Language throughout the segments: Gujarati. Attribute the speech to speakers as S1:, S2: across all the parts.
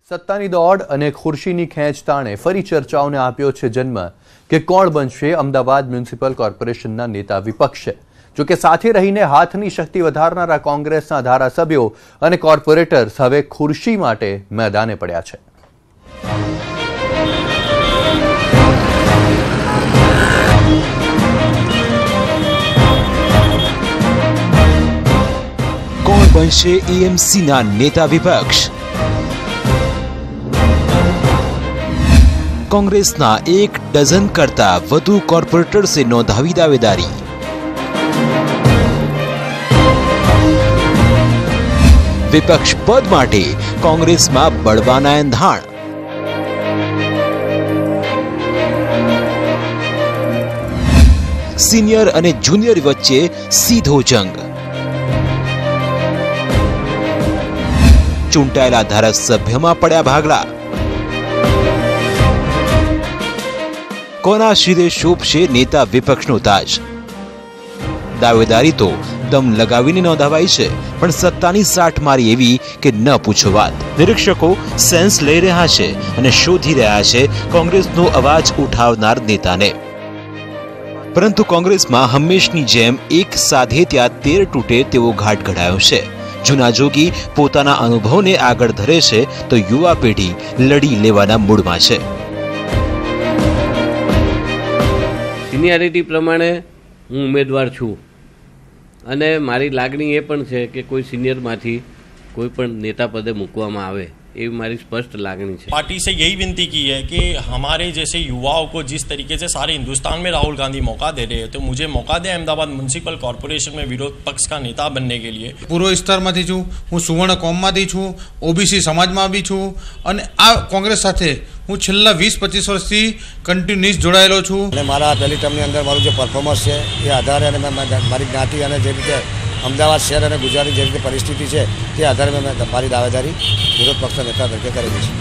S1: સત્તાની દોડ અને ખુરશીની ખેંચતાણે ફરી ચર્ચાઓને આપ્યો છે જન્મ કે કોણ બનશે અમદાવાદ મ્યુનિસિપલ કોર્પોરેશનના નેતા વિપક્ષ. જો કે સાથે રહીને હાથની શક્તિ વધારનારા કોંગ્રેસના ધારાસભ્યો અને કોર્પોરેટર્સ હવે ખુરશી માટે મેદાને પડ્યા છે.
S2: કોણ બનશે એએમસીના નેતા વિપક્ષ? કોંગ્રેસના 1 ડઝન કરતા વધુ કોર્પોરેટર્સે નોંધાવી દાવેદારી. વિપક્ષ પદ માટે કોંગ્રેસમાં બળવાના એંધાણ. સિનિયર અને જુનિયર વચ્ચે સીધો જંગ. ચૂંટાયેલા ધારાસભ્યમાં પડ્યા ભાગલા. કોના શિરે શોભશે નેતા વિપક્ષનો તાજ? દાવેદારી તો દમ લગાવીને નોંધાવાઈ છે, પણ સત્તાની સાઠ મારી એવી કે ન પૂછો વાત. નિરીક્ષકો સેન્સ લઈ રહ્યા છે અને શોધી રહ્યા છે કોંગ્રેસનો અવાજ ઉઠાવનાર નેતાને. પરંતુ કોંગ્રેસમાં હંમેશની જેમ એક સાધે ત્યાં 13 તૂટે તેવો ઘાટ ઘડાયો છે. જૂના જોગી પોતાના અનુભવને આગળ ધરે છે તો યુવા પેઢી લડી લેવાના મૂડમાં છે.
S3: સિનિયરિટી પ્રમાણે હું ઉમેદવાર છું અને મારી લાગણી એ પણ છે કે કોઈ સિનિયરમાંથી કોઈ પણ નેતા પદે મૂકવામાં આવે एवं हमारी स्पष्ट लागणी है.
S4: पार्टी से यही विनती की है कि हमारे जैसे युवाओं को जिस तरीके से सारे हिंदुस्तान में राहुल गांधी मौका दे रहे हैं तो मुझे मौका दे अहमदाबाद म्युनिसिपल कॉर्पोरेशन में विरोध पक्ष का नेता बनने के लिए.
S5: पूर्व विस्तारमांथी छूं, हूँ सुवर्ण कोममांथी छूं, ओबीसी समाजमां बी छूं અને આ કોંગ્રેસ સાથે હું છેલ્લા 20-25 વર્ષથી કન્ટિન્યુઅસ જોડાયેલો છું.
S6: અને મારા પહેલી ટર્મની અંદર મારું જે પરફોર્મન્સ છે એ આધારે અને મારી જ્ઞાતિ અને જે રીતે અમદાવાદ શહેર અને ગુજરાતની જે રીતે પરિસ્થિતિ છે તે આધારે મેં મારી દાવેદારી વિરોધ પક્ષના નેતા તરીકે કરેલી છે.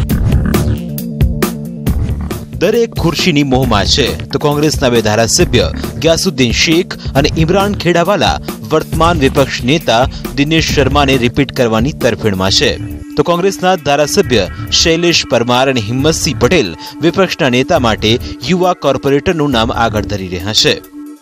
S2: દરેક ખુરશીની મોહમાં છે તો કોંગ્રેસના 2 ધારાસભ્ય ગ્યાસુદ્દીન શેખ અને ઇમરાન ખેડાવાલા વર્તમાન વિપક્ષ નેતા દિનેશ શર્માને રિપીટ કરવાની તરફેણમાં છે. તો કોંગ્રેસના ધારાસભ્ય શૈલેષ પરમાર અને હિંમતસિંહ પટેલ વિપક્ષના નેતા માટે યુવા કોર્પોરેટરનું નામ આગળ ધરી રહ્યા છે.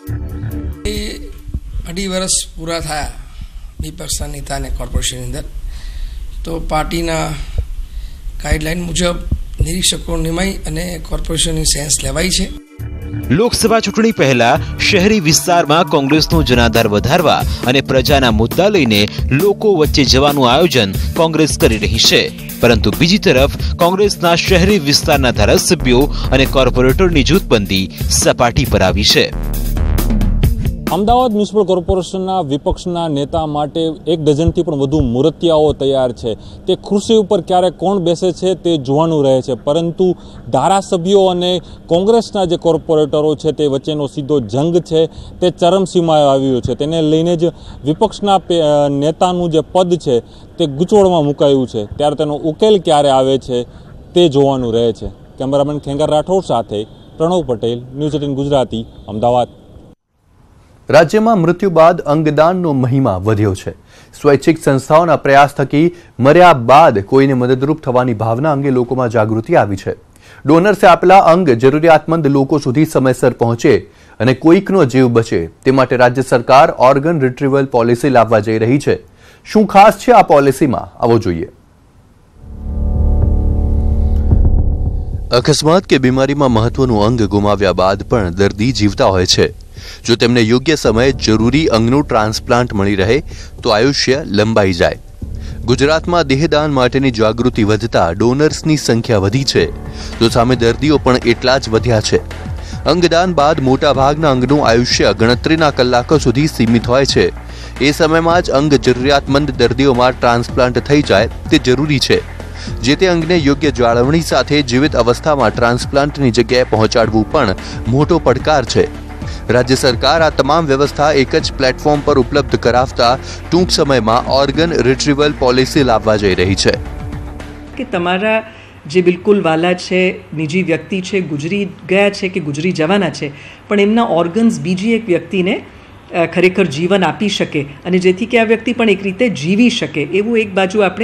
S7: 2.5 વર્ષ પૂરા થયા વિપક્ષના નેતાને કોર્પોરેશનની અંદર, તો પાર્ટીના ગાઈડલાઈન મુજબ નિરીક્ષકો નિમાઈ અને કોર્પોરેશનની સેન્સ લેવાઈ છે.
S2: લોકસભા ચૂંટણી પહેલા શહેરી વિસ્તારમાં કોંગ્રેસનો જનાધાર વધારવા અને પ્રજાના મુદ્દા લઈને લોકો વચ્ચે જવાનું આયોજન કોંગ્રેસ કરી રહી છે. પરંતુ બીજી તરફ કોંગ્રેસના શહેરી વિસ્તારના ધારાસભ્યો અને કોર્પોરેટરની જૂથબંધી સપાટી પર આવી છે.
S8: અમદાવાદ મ્યુનિસિપલ કોર્પોરેશનના વિપક્ષના નેતા માટે 1 ડઝનથી પણ વધુ મૂર્તિયાઓ તૈયાર છે. તે ખુરશી ઉપર ક્યારે કોણ બેસે છે તે જોવાનું રહે છે, પરંતુ ધારાસભ્યો અને કોંગ્રેસના જે કોર્પોરેટરો છે તે વચ્ચેનો સીધો જંગ છે તે ચરમસીમાએ આવ્યો છે. તેને લઈને જ વિપક્ષના નેતાનું જે પદ છે તે ગૂંચવણમાં મુકાયું છે. ત્યારે તેનો ઉકેલ ક્યારે આવે છે તે જોવાનું રહે છે. કેમેરામેન ખેંગાર રાઠોડ સાથે પ્રણવ પટેલ, ન્યૂઝ 18 ગુજરાતી, અમદાવાદ.
S1: રાજ્યમાં મૃત્યુ બાદ અંગદાનનો મહિમા વધ્યો છે. સ્વૈચ્છિક સંસ્થાઓના પ્રયાસ થકી મર્યા બાદ કોઈને મદદરૂપ થવાની ભાવના અંગે લોકોમાં જાગૃતિ આવી છે. ડોનર્સે આપેલા અંગ જરૂરિયાતમંદ લોકો સુધી સમયસર પહોંચે અને કોઈકનો જીવ બચે તે માટે રાજ્ય સરકાર ઓર્ગન રિટ્રીવલ પોલિસી લાવવા જઈ રહી છે. શું ખાસ છે આ પોલિસીમાં, આવો જોઈએ. અકસ્માત કે બીમારીમાં મહત્વનું અંગ ગુમાવ્યા બાદ પણ દર્દી જીવતા હોય છે. જો તેમને યોગ્ય સમયે જરૂરી અંગનું ટ્રાન્સપ્લાન્ટ મળી રહે તો આયુષ્ય લંબાઈ જાય. ગુજરાતમાં દેહદાન માટેની જાગૃતિ વધતા ડોનર્સની સંખ્યા વધી છે, તો સામે દર્દીઓ પણ એટલા જ વધ્યા છે. અંગદાન બાદ મોટાભાગના અંગનું આયુષ્ય ગણતરીના કલાકો સુધી સીમિત હોય છે. એ સમયમાં જ અંગ જરૂરિયાતમંદ દર્દીઓમાં ટ્રાન્સપ્લાન્ટ થઈ જાય તે જરૂરી છે. જે તે અંગને યોગ્ય જાળવણી સાથે જીવિત અવસ્થામાં ટ્રાન્સપ્લાન્ટની જગ્યાએ પહોંચાડવું પણ મોટો પડકાર છે. રાજ્ય સરકાર આ તમામ વ્યવસ્થા એક જ પ્લેટફોર્મ પર ઉપલબ્ધ કરાવતા ટૂંક સમયમાં ઓર્ગન રિટ્રીવલ પોલિસી લાવવા જઈ રહી છે.
S9: કે તમારા જે બિલકુલ વાલા છે, નિજી વ્યક્તિ છે, ગુજરી ગયા છે કે ગુજરી જવાના છે, પણ એમના ઓર્ગન્સ બીજી એક વ્યક્તિને ખરેખર જીવન આપી શકે અને જેથી કે આ વ્યક્તિ પણ એક રીતે જીવી શકે એવું એક બાજુ આપણે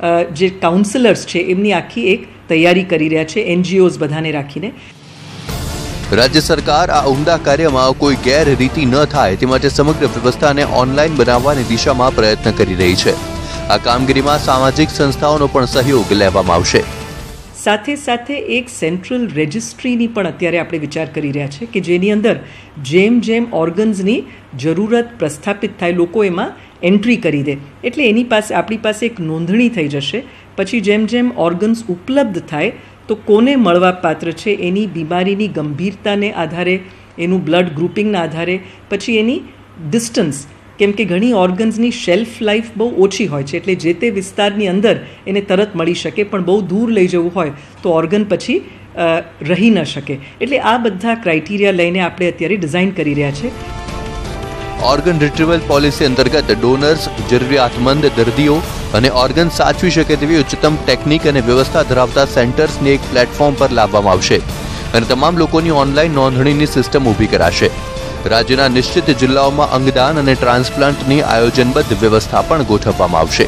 S9: જે કાઉન્સિલર્સ છે એમની આખી એક તૈયારી કરી રહ્યા છે, NGOs બધાને રાખીને.
S1: રાજ્ય સરકાર આ ઉમદા કાર્યમાં કોઈ ગેરરીતિ ન થાય તે માટે સમગ્ર વ્યવસ્થાને ઓનલાઈન બનાવવાની દિશામાં પ્રયત્ન કરી રહી છે. આ કામગીરીમાં સામાજિક સંસ્થાઓનો પણ સહયોગ લેવામાં આવશે.
S9: સાથે સાથે એક સેન્ટ્રલ રજિસ્ટ્રીની પણ અત્યારે આપણે વિચાર કરી રહ્યા છે કે જેની અંદર જેમ જેમ ઓર્ગન્સની જરૂરત પ્રસ્થાપિત થાય લોકો એમાં એન્ટ્રી કરી દે, એટલે એની પાસે આપણી પાસે એક નોંધણી થઈ જશે. પછી જેમ જેમ ઓર્ગન્સ ઉપલબ્ધ થાય તો કોને મળવા પાત્ર છે એની બીમારીની ગંભીરતાને આધારે, એનું બ્લડ ગ્રુપિંગના આધારે, પછી એની ડિસ્ટન્સ, કેમ કે ઘણી ઓર્ગન્સની શેલ્ફ લાઈફ બહુ ઓછી હોય છે, એટલે જે તે વિસ્તારની અંદર એને તરત મળી શકે, પણ બહુ દૂર લઈ જવું હોય તો ઓર્ગન પછી રહી ન શકે. એટલે આ બધા ક્રાઇટેરિયા લઈને આપણે અત્યારે ડિઝાઇન કરી રહ્યા છે.
S1: ઓર્ગન રિટ્રીવલ પોલિસી અંતર્ગત ડોનર્સ, જરૂરિયાતમંદ દર્દીઓ અને ઓર્ગન સાચવી શકે તેવી ઉચ્ચતમ ટેકનિક અને વ્યવસ્થા ધરાવતા સેન્ટર્સને એક પ્લેટફોર્મ પર લાવવામાં આવશે અને તમામ લોકોની ઓનલાઈન નોંધણીની સિસ્ટમ ઊભી કરાશે. રાજ્યના નિશ્ચિત જિલ્લાઓમાં અંગદાન અને ટ્રાન્સપ્લાન્ટની આયોજનબદ્ધ વ્યવસ્થા પણ ગોઠવવામાં આવશે.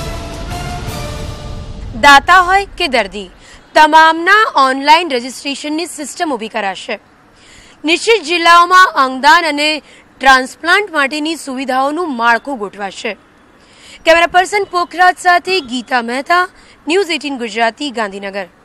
S10: દાતા હોય કે દર્દી, તમામના ઓનલાઈન રજિસ્ટ્રેશનની સિસ્ટમ ઊભી કરાશે. નિશ્ચિત જિલ્લાઓમાં અંગદાન અને ટ્રાન્સપ્લાન્ટ માટેની સુવિધાઓનું માળખું ગોઠવાશે. કેમેરા પર્સન પોખરાજ સાથે ગીતા મહેતા, ન્યૂઝ 18 ગુજરાતી, ગાંધીનગર.